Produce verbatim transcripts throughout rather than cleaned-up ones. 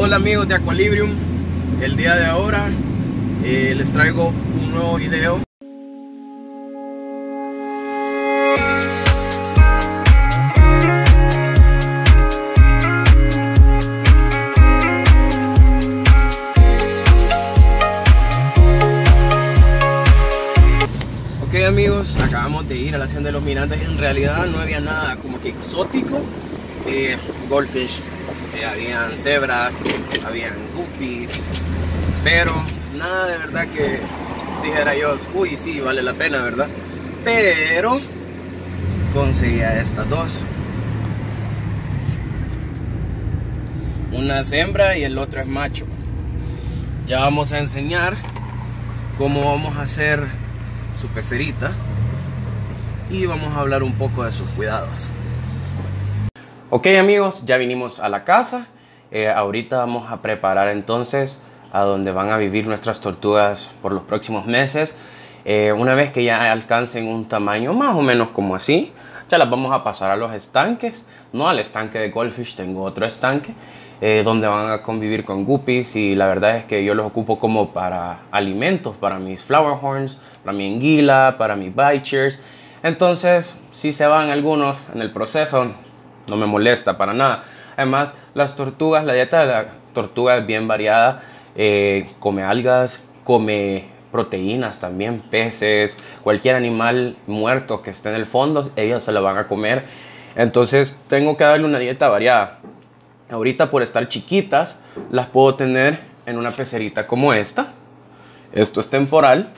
Hola amigos de Aqualibrium, el día de ahora eh, les traigo un nuevo video. Ok amigos, acabamos de ir a la hacienda de los mirantes. En realidad no había nada como que exótico. eh, Goldfish, eh, habían cebras, habían guppies, pero nada de verdad que dijera yo, uy sí, vale la pena, ¿verdad? Pero conseguí a estas dos, una es hembra y el otro es macho. Ya vamos a enseñar cómo vamos a hacer su pecerita y vamos a hablar un poco de sus cuidados. Ok amigos, ya vinimos a la casa. eh, ahorita vamos a preparar entonces a donde van a vivir nuestras tortugas por los próximos meses. eh, una vez que ya alcancen un tamaño más o menos como así, ya las vamos a pasar a los estanques. No al estanque de Goldfish, tengo otro estanque eh, donde van a convivir con guppies, y la verdad es que yo los ocupo como para alimentos, para mis flower horns, para mi anguila, para mis bichers. Entonces si se van algunos en el proceso, no me molesta para nada. Además, las tortugas, la dieta de la tortuga es bien variada. Eh, come algas, come proteínas también, peces, cualquier animal muerto que esté en el fondo, ellos se lo van a comer. Entonces tengo que darle una dieta variada. Ahorita, por estar chiquitas, las puedo tener en una pecerita como esta. Esto es temporal,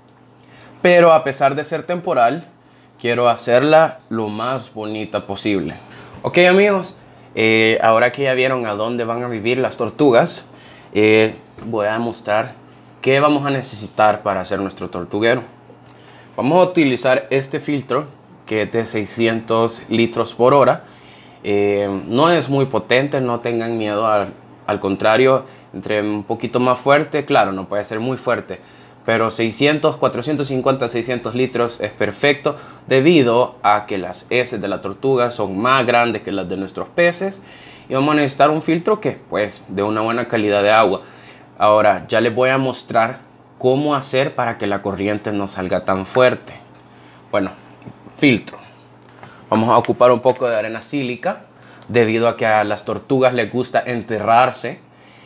pero a pesar de ser temporal, quiero hacerla lo más bonita posible. Ok amigos, eh, ahora que ya vieron a dónde van a vivir las tortugas, eh, voy a mostrar qué vamos a necesitar para hacer nuestro tortuguero. Vamos a utilizar este filtro que es de seiscientos litros por hora. Eh, no es muy potente, no tengan miedo, al, al contrario, entre un poquito más fuerte, claro, no puede ser muy fuerte, pero seiscientos, cuatrocientos cincuenta, seiscientos litros es perfecto, debido a que las heces de la tortuga son más grandes que las de nuestros peces, y vamos a necesitar un filtro que pues de una buena calidad de agua. Ahora ya les voy a mostrar cómo hacer para que la corriente no salga tan fuerte. Bueno, filtro. Vamos a ocupar un poco de arena sílica, debido a que a las tortugas les gusta enterrarse.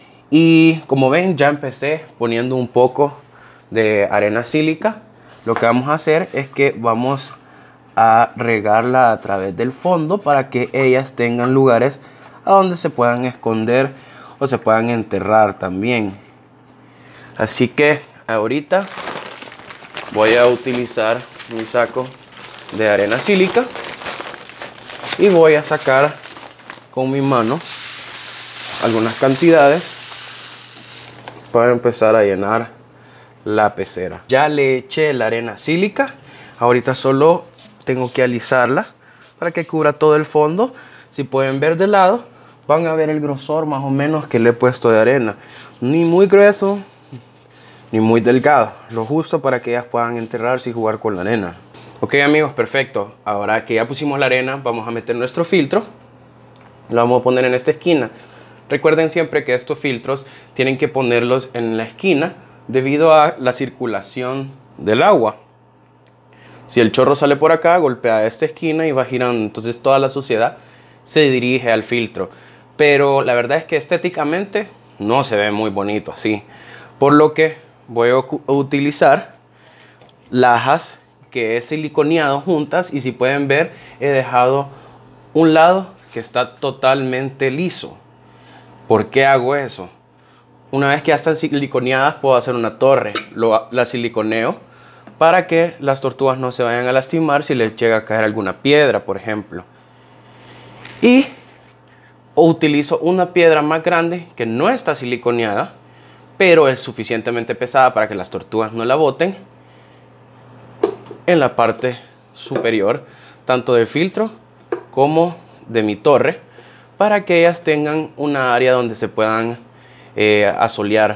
Y como ven, ya empecé poniendo un poco de arena sílica. Lo que vamos a hacer es que vamos a regarla a través del fondo para que ellas tengan lugares a donde se puedan esconder o se puedan enterrar también. Así que ahorita voy a utilizar mi saco de arena sílica y voy a sacar con mi mano algunas cantidades para empezar a llenar la pecera. Ya le eché la arena sílica, ahorita solo tengo que alisarla para que cubra todo el fondo. Si pueden ver de lado, van a ver el grosor más o menos que le he puesto de arena, ni muy grueso ni muy delgado, lo justo para que ellas puedan enterrarse y jugar con la arena. Ok amigos, perfecto. Ahora que ya pusimos la arena, vamos a meter nuestro filtro, lo vamos a poner en esta esquina. Recuerden siempre que estos filtros tienen que ponerlos en la esquina, debido a la circulación del agua. Si el chorro sale por acá, golpea esta esquina y va girando, entonces toda la suciedad se dirige al filtro. Pero la verdad es que estéticamente no se ve muy bonito así, por lo que voy a utilizar lajas que he siliconeado juntas, y si pueden ver, he dejado un lado que está totalmente liso. ¿Por qué hago eso? Una vez que ya están siliconeadas, puedo hacer una torre. Lo, la siliconeo para que las tortugas no se vayan a lastimar si les llega a caer alguna piedra, por ejemplo. Y utilizo una piedra más grande que no está siliconeada, pero es suficientemente pesada para que las tortugas no la boten, en la parte superior, tanto del filtro como de mi torre, para que ellas tengan una área donde se puedan Eh, asolear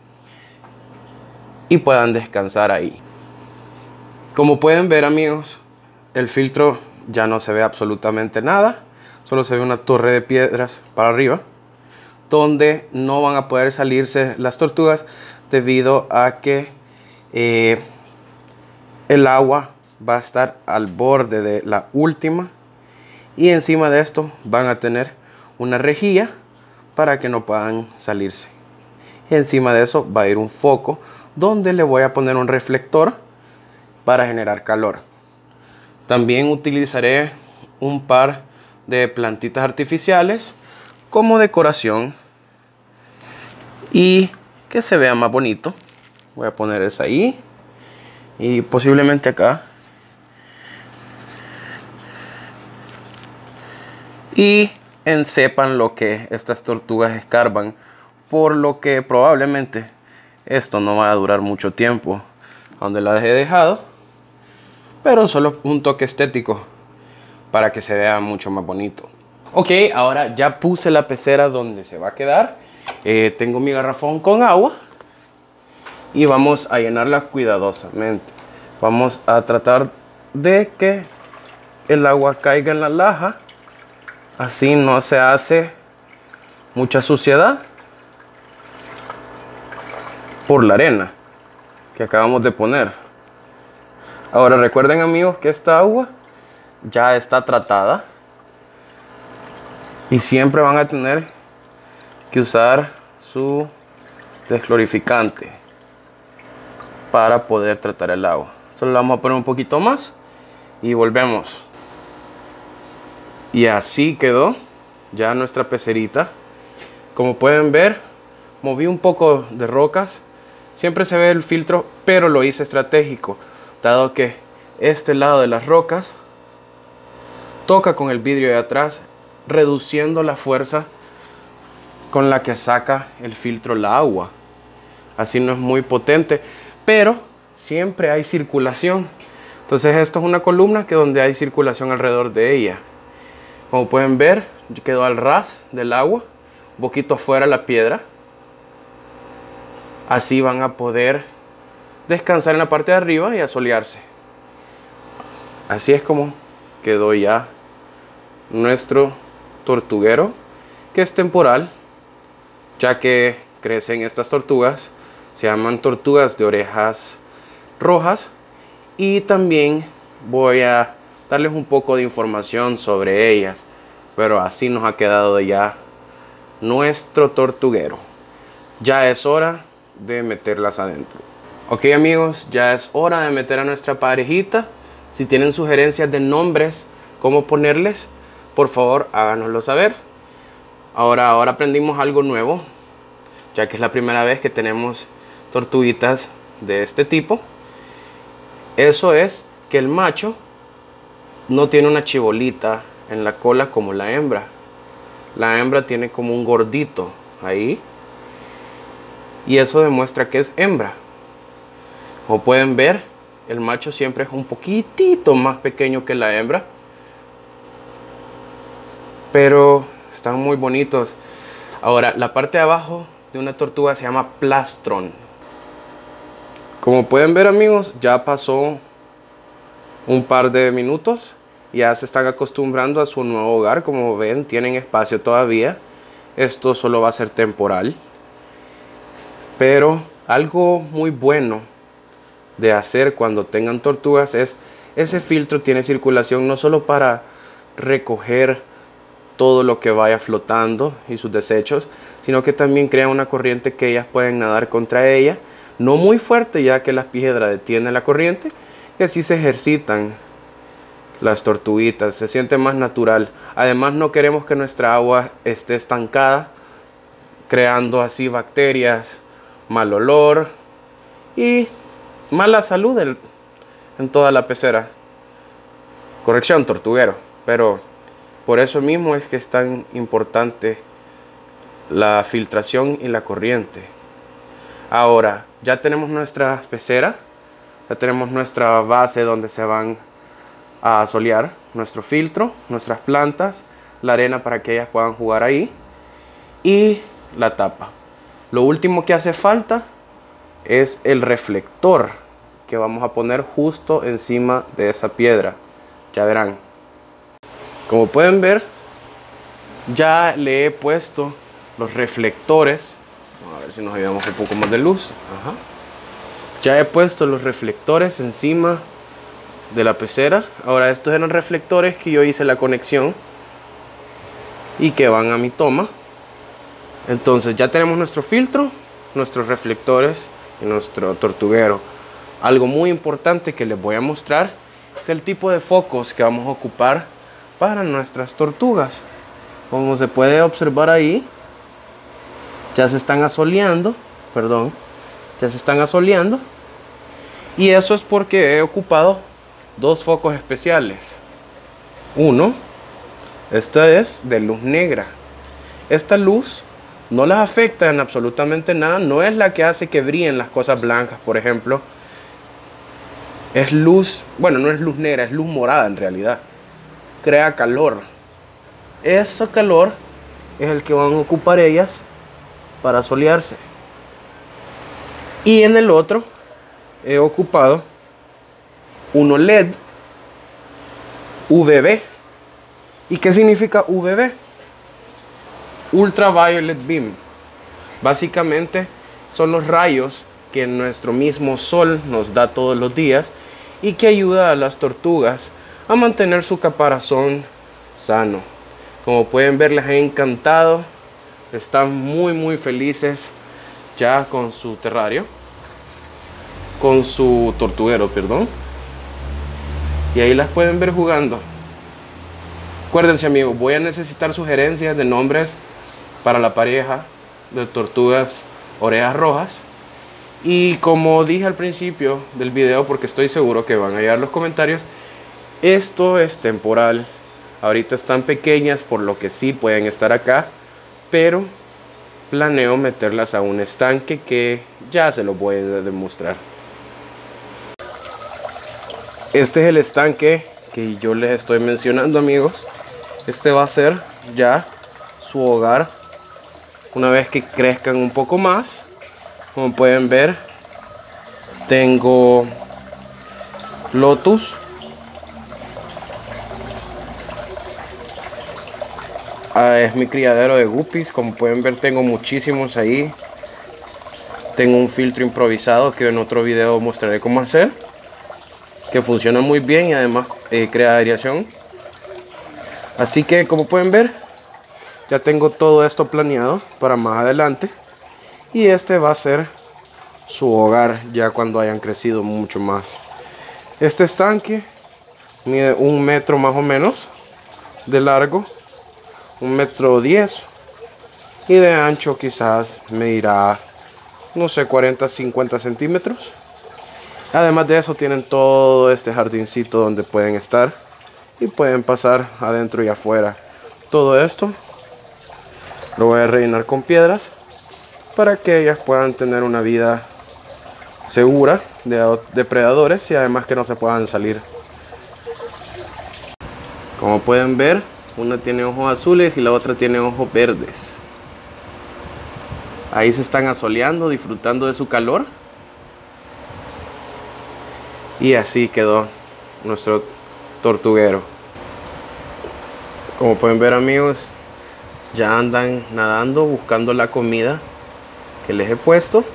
y puedan descansar ahí. Como pueden ver amigos, el filtro ya no se ve absolutamente nada, solo se ve una torre de piedras para arriba. donde no van a poder salirse las tortugas debido a que eh, el agua va a estar al borde de la última, y encima de esto van a tener una rejilla para que no puedan salirse. Y encima de eso va a ir un foco donde le voy a poner un reflector para generar calor. También utilizaré un par de plantitas artificiales como decoración y que se vea más bonito. Voy a poner esa ahí y posiblemente acá. Y sepan lo que estas tortugas escarban, por lo que probablemente esto no va a durar mucho tiempo donde las he dejado, pero solo un toque estético para que se vea mucho más bonito. Ok, ahora ya puse la pecera donde se va a quedar. Eh, tengo mi garrafón con agua y vamos a llenarla cuidadosamente. Vamos a tratar de que el agua caiga en la laja, así no se hace mucha suciedad por la arena que acabamos de poner. Ahora recuerden, amigos, que esta agua ya está tratada y siempre van a tener que usar su desclorificante para poder tratar el agua. Solo le vamos a poner un poquito más y volvemos. Y así quedó ya nuestra pecerita. Como pueden ver, moví un poco de rocas. Siempre se ve el filtro, pero lo hice estratégico, dado que este lado de las rocas toca con el vidrio de atrás, reduciendo la fuerza con la que saca el filtro la agua. Así no es muy potente, pero siempre hay circulación. Entonces esto es una columna que donde hay circulación alrededor de ella. Como pueden ver, quedó al ras del agua, un poquito afuera la piedra. Así van a poder descansar en la parte de arriba y asolearse. Así es como quedó ya nuestro tortuguero, que es temporal, ya que crecen estas tortugas. Se llaman tortugas de orejas rojas. Y también voy a darles un poco de información sobre ellas, pero así nos ha quedado ya nuestro tortuguero. Ya es hora de meterlas adentro. Ok, amigos, ya es hora de meter a nuestra parejita. Si tienen sugerencias de nombres, cómo ponerles, por favor háganoslo saber. Ahora, ahora aprendimos algo nuevo, ya que es la primera vez que tenemos tortuguitas de este tipo. Eso es que el macho no tiene una chibolita en la cola como la hembra. La hembra tiene como un gordito ahí, y eso demuestra que es hembra. Como pueden ver, el macho siempre es un poquitito más pequeño que la hembra, pero están muy bonitos. Ahora, la parte de abajo de una tortuga se llama plastrón. Como pueden ver, amigos, ya pasó un par de minutos. Ya se están acostumbrando a su nuevo hogar. Como ven, tienen espacio todavía. Esto solo va a ser temporal. Pero algo muy bueno de hacer cuando tengan tortugas es, ese filtro tiene circulación no solo para recoger todo lo que vaya flotando y sus desechos, sino que también crea una corriente que ellas pueden nadar contra ella, no muy fuerte, ya que la piedra detiene la corriente, y así se ejercitan las tortuguitas, se siente más natural. Además, no queremos que nuestra agua esté estancada, creando así bacterias, mal olor y mala salud en, en toda la pecera. Corrección, tortuguero. Pero por eso mismo es que es tan importante la filtración y la corriente. Ahora, ya tenemos nuestra pecera, ya tenemos nuestra base donde se van a solear, nuestro filtro, nuestras plantas, la arena para que ellas puedan jugar ahí y la tapa. Lo último que hace falta es el reflector que vamos a poner justo encima de esa piedra. Ya verán. Como pueden ver, ya le he puesto los reflectores. Vamos a ver si nos ayudamos un poco más de luz. Ajá. Ya he puesto los reflectores encima de la pecera. Ahora estos eran reflectores que yo hice la conexión y que van a mi toma. Entonces ya tenemos nuestro filtro, nuestros reflectores y nuestro tortuguero. Algo muy importante que les voy a mostrar es el tipo de focos que vamos a ocupar para nuestras tortugas. Como se puede observar ahí, ya se están asoleando, perdón, ya se están asoleando. Y eso es porque he ocupado dos focos especiales. Uno, esta es de luz negra. Esta luz no las afecta en absolutamente nada. No es la que hace que brillen las cosas blancas, por ejemplo. Es luz, bueno, no es luz negra, es luz morada en realidad. Crea calor. Ese calor es el que van a ocupar ellas para solearse. Y en el otro he ocupado uno L E D U V B. ¿Y qué significa U V B? Ultraviolet Beam. Básicamente son los rayos que nuestro mismo sol nos da todos los días y que ayuda a las tortugas a mantener su caparazón sano. Como pueden ver, les he encantado. Están muy muy felices ya con su terrario, con su tortuguero, perdón. Y ahí las pueden ver jugando. Acuérdense, amigos, voy a necesitar sugerencias de nombres para la pareja de tortugas orejas rojas. Y como dije al principio del video, porque estoy seguro que van a llegar los comentarios, esto es temporal. Ahorita están pequeñas, por lo que sí pueden estar acá, pero planeo meterlas a un estanque que ya se los voy a demostrar. Este es el estanque que yo les estoy mencionando, amigos. Este va a ser ya su hogar una vez que crezcan un poco más. Como pueden ver, tengo lotus, ah, es mi criadero de guppies. Como pueden ver, tengo muchísimos ahí. Tengo un filtro improvisado que en otro video mostraré cómo hacer, que funciona muy bien y además eh, crea aireación. Así que, como pueden ver, ya tengo todo esto planeado para más adelante. Y este va a ser su hogar ya cuando hayan crecido mucho más. Este estanque mide un metro más o menos de largo, un metro diez, y de ancho quizás medirá, no sé, cuarenta a cincuenta centímetros. Además de eso, tienen todo este jardincito donde pueden estar y pueden pasar adentro y afuera. Todo esto lo voy a rellenar con piedras para que ellas puedan tener una vida segura de depredadores y además que no se puedan salir. Como pueden ver, una tiene ojos azules y la otra tiene ojos verdes. Ahí se están asoleando, disfrutando de su calor. Y así quedó nuestro tortuguero. Como pueden ver, amigos, ya andan nadando buscando la comida que les he puesto.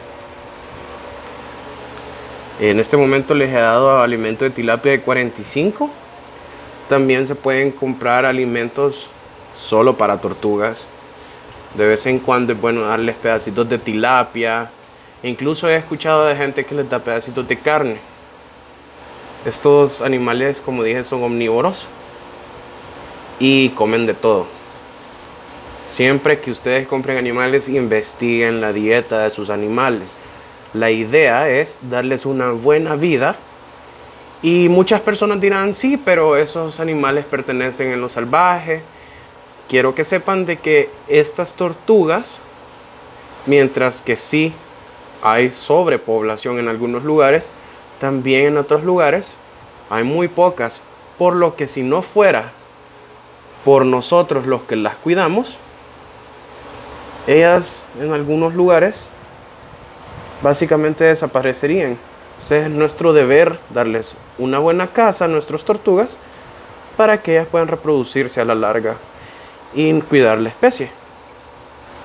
En este momento les he dado alimento de tilapia de cuarenta y cinco. También se pueden comprar alimentos solo para tortugas. De vez en cuando es bueno darles pedacitos de tilapia. Incluso he escuchado de gente que les da pedacitos de carne. Estos animales, como dije, son omnívoros y comen de todo. Siempre que ustedes compren animales, investiguen la dieta de sus animales. La idea es darles una buena vida. Y muchas personas dirán, sí, pero esos animales pertenecen en lo salvaje. Quiero que sepan de que estas tortugas, mientras que sí hay sobrepoblación en algunos lugares, también en otros lugares hay muy pocas. Por lo que si no fuera por nosotros los que las cuidamos, ellas en algunos lugares básicamente desaparecerían. Entonces es nuestro deber darles una buena casa a nuestras tortugas para que ellas puedan reproducirse a la larga y cuidar la especie.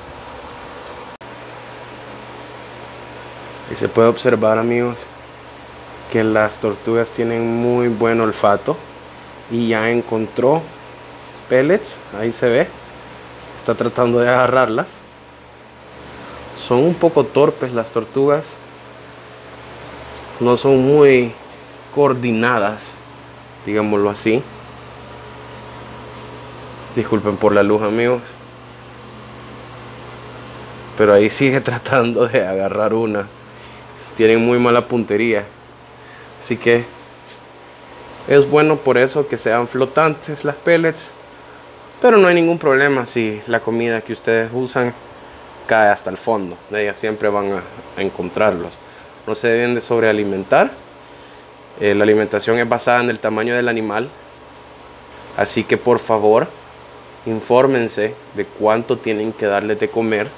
Y se puede observar, amigos, que las tortugas tienen muy buen olfato y ya encontró pellets. Ahí se ve, está tratando de agarrarlas. Son un poco torpes las tortugas, no son muy coordinadas, digámoslo así. Disculpen por la luz, amigos, pero ahí sigue tratando de agarrar una. Tienen muy mala puntería, así que es bueno por eso que sean flotantes las pellets, pero no hay ningún problema si la comida que ustedes usan cae hasta el fondo. Ellas siempre van a, a encontrarlos. No se deben de sobrealimentar. Eh, la alimentación es basada en el tamaño del animal, así que por favor infórmense de cuánto tienen que darles de comer.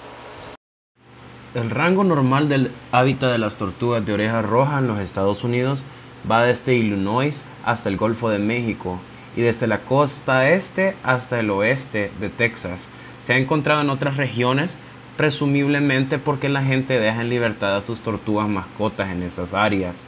El rango normal del hábitat de las tortugas de oreja roja en los Estados Unidos va desde Illinois hasta el Golfo de México y desde la costa este hasta el oeste de Texas. Se ha encontrado en otras regiones, presumiblemente porque la gente deja en libertad a sus tortugas mascotas en esas áreas.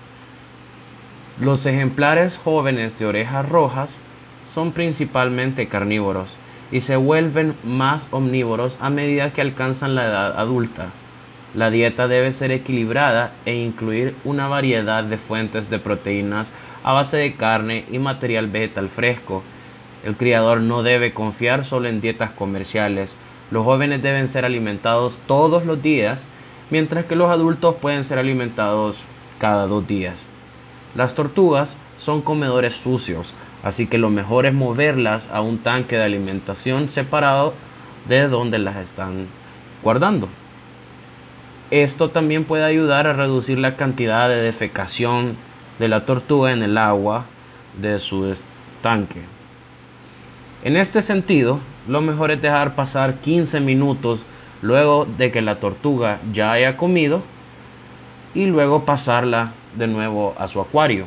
Los ejemplares jóvenes de orejas rojas son principalmente carnívoros y se vuelven más omnívoros a medida que alcanzan la edad adulta. La dieta debe ser equilibrada e incluir una variedad de fuentes de proteínas a base de carne y material vegetal fresco. El criador no debe confiar solo en dietas comerciales. Los jóvenes deben ser alimentados todos los días, mientras que los adultos pueden ser alimentados cada dos días. Las tortugas son comedores sucios, así que lo mejor es moverlas a un tanque de alimentación separado de donde las están guardando. Esto también puede ayudar a reducir la cantidad de defecación de la tortuga en el agua de su tanque. En este sentido, lo mejor es dejar pasar quince minutos luego de que la tortuga ya haya comido y luego pasarla de nuevo a su acuario.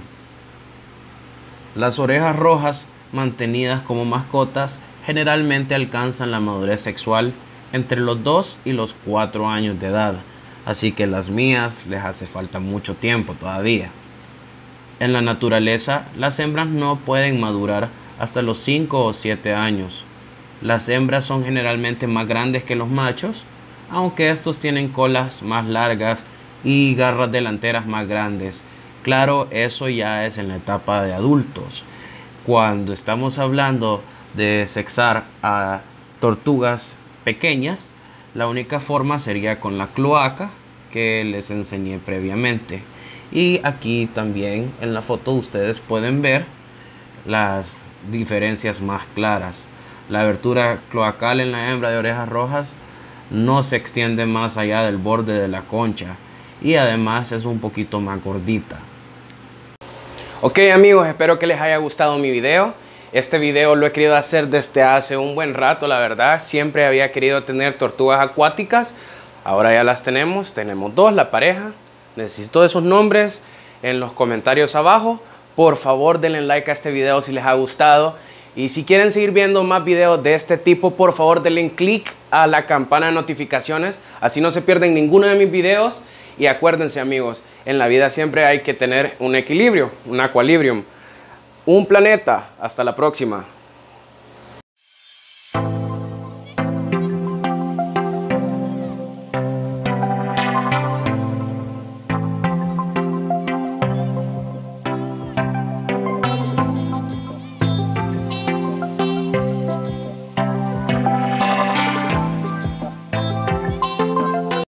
Las orejas rojas mantenidas como mascotas generalmente alcanzan la madurez sexual entre los dos y los cuatro años de edad. Así que las mías les hace falta mucho tiempo todavía. En la naturaleza, las hembras no pueden madurar hasta los cinco o siete años. Las hembras son generalmente más grandes que los machos, aunque estos tienen colas más largas y garras delanteras más grandes. Claro, eso ya es en la etapa de adultos. Cuando estamos hablando de sexar a tortugas pequeñas, la única forma sería con la cloaca que les enseñé previamente. Y aquí también en la foto ustedes pueden ver las diferencias más claras. La abertura cloacal en la hembra de orejas rojas no se extiende más allá del borde de la concha y además es un poquito más gordita. Ok amigos, espero que les haya gustado mi video. Este video lo he querido hacer desde hace un buen rato, la verdad. Siempre había querido tener tortugas acuáticas. Ahora ya las tenemos. Tenemos dos, la pareja. Necesito esos nombres en los comentarios abajo. Por favor, denle like a este video si les ha gustado. Y si quieren seguir viendo más videos de este tipo, por favor denle click a la campana de notificaciones. Así no se pierden ninguno de mis videos. Y acuérdense amigos, en la vida siempre hay que tener un equilibrio, un equilibrium. Un planeta. Hasta la próxima.